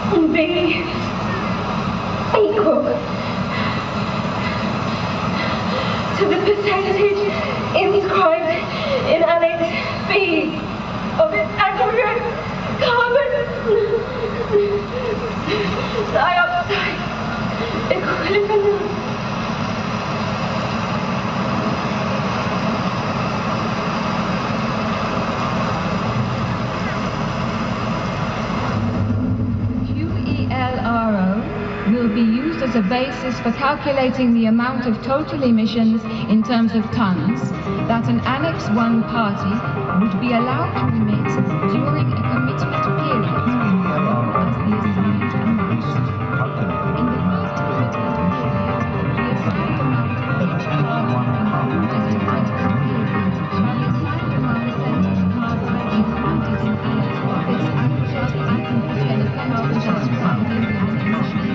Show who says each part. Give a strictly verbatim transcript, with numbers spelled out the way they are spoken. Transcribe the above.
Speaker 1: be equal to the percentage inscribed in Annex B of its aggregate carbon dioxide equivalent.
Speaker 2: Will be used as a basis for calculating the amount of total emissions in terms of tons that an Annex one party would be allowed to emit during a commitment period as the assigned amount. In the first commitment period, the assigned amount of each carbon included in critical period shall be assigned among percentage parts being counted in Annex of its aggregate anthropogenic carbon dioxide in the Annex B.